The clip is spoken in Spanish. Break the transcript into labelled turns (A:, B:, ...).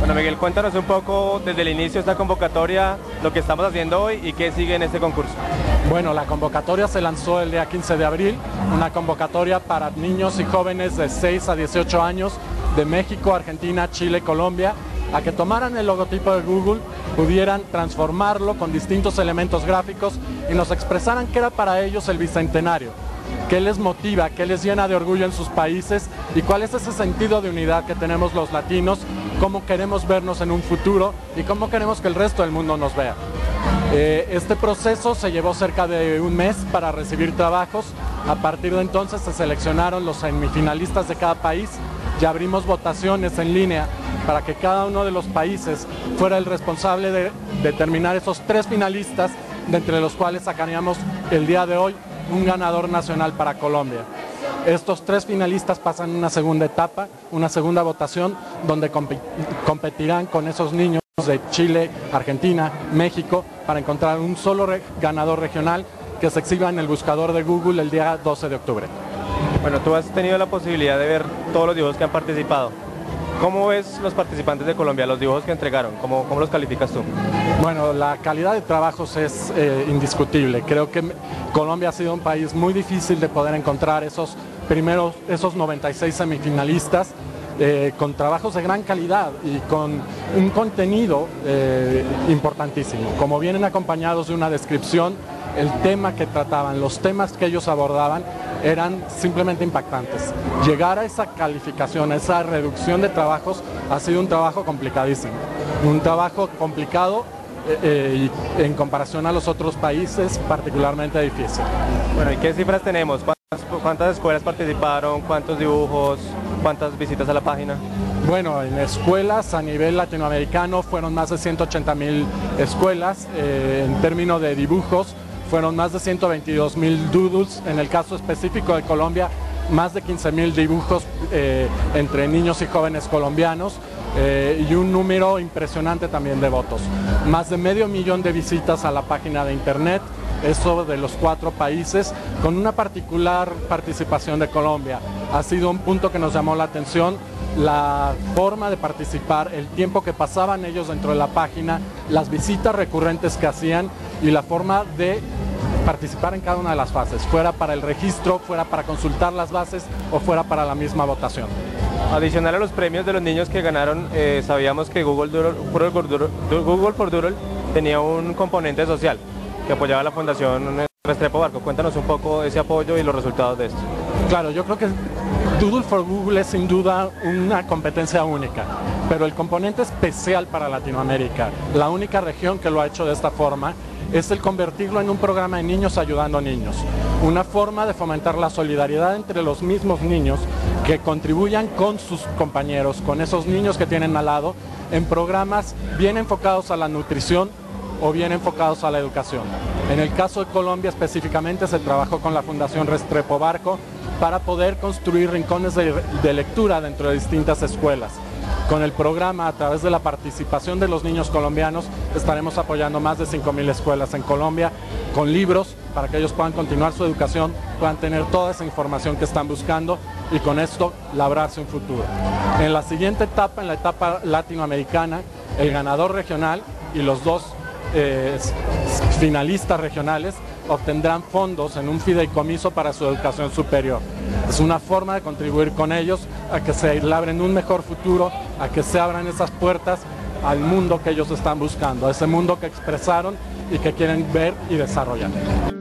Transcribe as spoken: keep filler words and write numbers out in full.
A: Bueno, Miguel, cuéntanos un poco desde el inicio de esta convocatoria, lo que estamos haciendo hoy y qué sigue en este concurso.
B: Bueno, la convocatoria se lanzó el día quince de abril, una convocatoria para niños y jóvenes de seis a dieciocho años de México, Argentina, Chile, Colombia, a que tomaran el logotipo de Google, pudieran transformarlo con distintos elementos gráficos y nos expresaran qué era para ellos el Bicentenario, qué les motiva, qué les llena de orgullo en sus países y cuál es ese sentido de unidad que tenemos los latinos, cómo queremos vernos en un futuro y cómo queremos que el resto del mundo nos vea. Eh, este proceso se llevó cerca de un mes para recibir trabajos. A partir de entonces se seleccionaron los semifinalistas de cada país y abrimos votaciones en línea para que cada uno de los países fuera el responsable de determinar esos tres finalistas, de entre los cuales sacaríamos el día de hoy un ganador nacional para Colombia. Estos tres finalistas pasan a una segunda etapa, una segunda votación, donde comp- competirán con esos niños de Chile, Argentina, México, para encontrar un solo re- ganador regional que se exhiba en el buscador de Google el día doce de octubre.
A: Bueno, tú has tenido la posibilidad de ver todos los dibujos que han participado. ¿Cómo ves los participantes de Colombia, los dibujos que entregaron? ¿Cómo, cómo los calificas tú?
B: Bueno, la calidad de trabajos es eh, indiscutible. Creo que Colombia ha sido un país muy difícil de poder encontrar esos primeros, esos noventa y seis semifinalistas eh, con trabajos de gran calidad y con un contenido eh, importantísimo. Como vienen acompañados de una descripción, el tema que trataban, los temas que ellos abordaban eran simplemente impactantes. Llegar a esa calificación, a esa reducción de trabajos, ha sido un trabajo complicadísimo. Un trabajo complicado eh, eh, y en comparación a los otros países, particularmente difícil.
A: Bueno, ¿y qué cifras tenemos? ¿Cuántas, cuántas escuelas participaron? ¿Cuántos dibujos? ¿Cuántas visitas a la página?
B: Bueno, en escuelas a nivel latinoamericano fueron más de ciento ochenta mil escuelas. Eh, en términos de dibujos, fueron más de ciento veintidós mil doodles. En el caso específico de Colombia, más de quince mil dibujos eh, entre niños y jóvenes colombianos eh, y un número impresionante también de votos. Más de medio millón de visitas a la página de internet, eso de los cuatro países, con una particular participación de Colombia. Ha sido un punto que nos llamó la atención, la forma de participar, el tiempo que pasaban ellos dentro de la página, las visitas recurrentes que hacían y la forma de participar en cada una de las fases, fuera para el registro, fuera para consultar las bases o fuera para la misma votación.
A: Adicional a los premios de los niños que ganaron, eh, sabíamos que Google, Doodle, Google for Doodle tenía un componente social que apoyaba a la Fundación Restrepo Barco. Cuéntanos un poco ese apoyo y los resultados de esto.
B: Claro, yo creo que Doodle for Google es sin duda una competencia única, pero el componente especial para Latinoamérica, la única región que lo ha hecho de esta forma, es el convertirlo en un programa de niños ayudando a niños. Una forma de fomentar la solidaridad entre los mismos niños que contribuyan con sus compañeros, con esos niños que tienen al lado, en programas bien enfocados a la nutrición o bien enfocados a la educación. En el caso de Colombia específicamente se trabajó con la Fundación Restrepo Barco para poder construir rincones de, de lectura dentro de distintas escuelas. Con el programa, a través de la participación de los niños colombianos, estaremos apoyando más de cinco mil escuelas en Colombia con libros para que ellos puedan continuar su educación, puedan tener toda esa información que están buscando y con esto labrarse un futuro. En la siguiente etapa, en la etapa latinoamericana, el ganador regional y los dos eh, finalistas regionales obtendrán fondos en un fideicomiso para su educación superior. Es una forma de contribuir con ellos a que se labren un mejor futuro, a que se abran esas puertas al mundo que ellos están buscando, a ese mundo que expresaron y que quieren ver y desarrollar.